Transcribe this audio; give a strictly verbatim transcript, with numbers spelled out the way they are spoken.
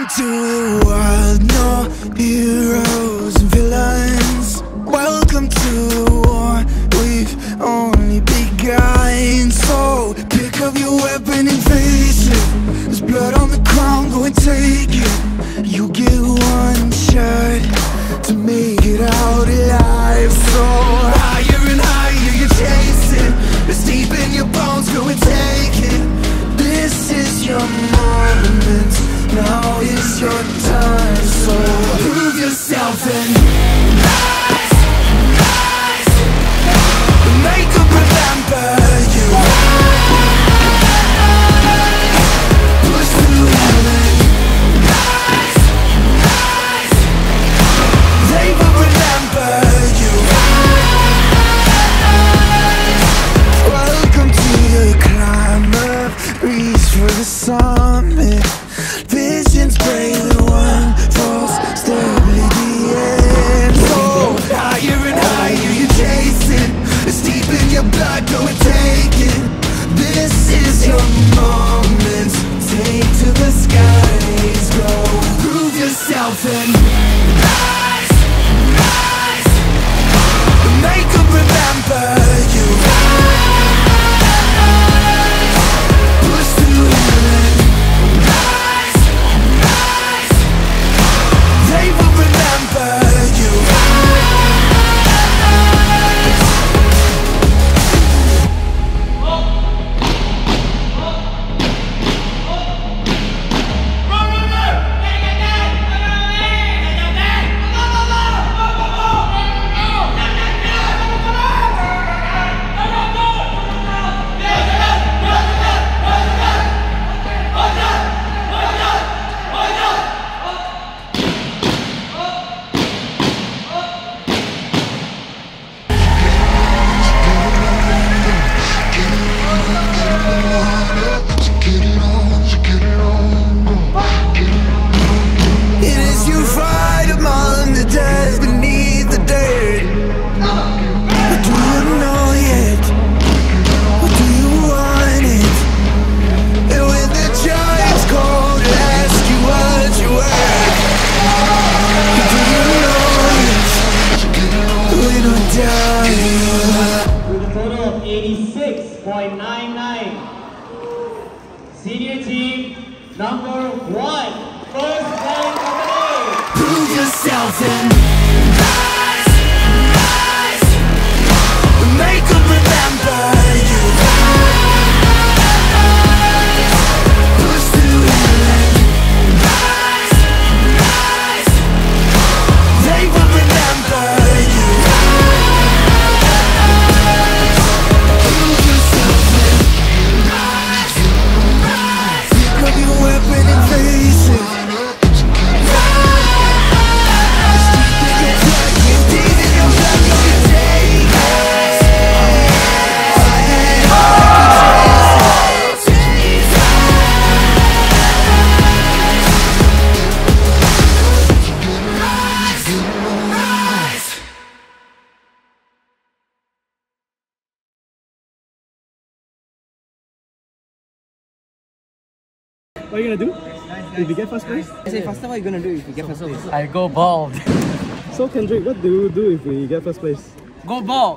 to the world, no heroes and villains. Welcome to the war, we've only begun. So pick up your weapon and face it. There's blood on the ground, go and take it. You get one shot to make it out alive. So higher and higher you're chasing, it's deep in your bones, go and take it. This is your moment, now is your time. So prove yourself and rise, rise. Make them remember you. Push through heaven. Rise, rise. They will remember you. Welcome to the climb up, reach for the summit. Visions brave and one false step at the end. So higher and higher you're chasing, it's deep in your blood, go and take it. This is your moment, take to the skies, go. Prove yourself and rise, rise. Make them remember you. Push through heaven. Rise, rise. They will remember you. eighty-six point nine nine. Senior team number one. First place of the day. Prove yourself and rise, rise. Make them remember you. Push through heaven. Rise, rise. They will remember you. Prove yourself and rise, rise. Pick up your weapon and face it. What are you gonna do if you get first place? I say, first of all, you're gonna do if you get first place. I go bald. So Kendrick, what do you do if you get first place? Go bald.